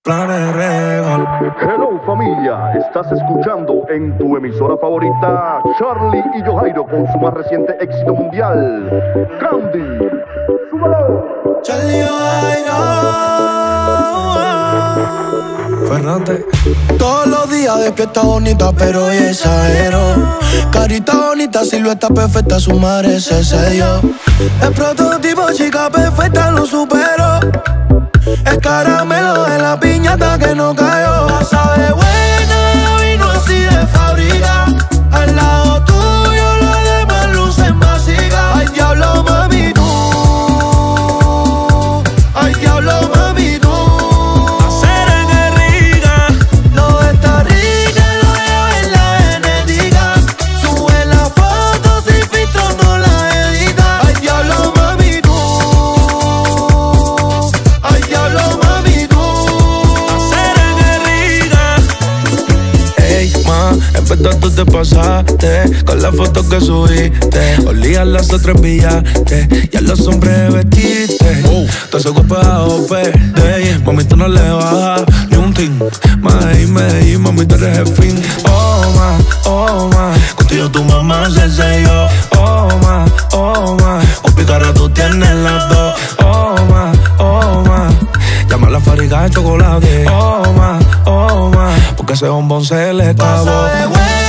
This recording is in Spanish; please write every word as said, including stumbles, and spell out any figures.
planes regal. Hello familia, estás escuchando en tu emisora favorita Charlie y Yojairo con su más reciente éxito mundial, Candy. ¡Súbelo! Charlie y Yojairo. Fernández. Todos los días despierta bonita, pero hoy exagero. Carita bonita, silueta perfecta, su madre se selló. El prototipo, chica perfecta, lo supero. El caramelo de la piñata que no cayó. La sabe buena, vino así de fábrica. Al lado tuyo los demás lucen básicas. Ay, diablo, mami, tú. Ay, diablo, mami, tú. Tú te pasaste con la foto que subiste. Olías las otras enviaste y a los hombres vestiste. Oh. Todo ese cuerpo a ope. Mami, tú no le bajas ni un tin. Medellín, Medellín, mami, tú eres el fin. Oh, ma, oh, ma. Contigo tu mamá se selló. Oh, ma, oh, ma. Un picarro tú tienes las dos. Oh, ma, oh, ma. Llama a la fábrica de chocolate. Oh, ma, oh, ma. Porque ese bombón se le acabó.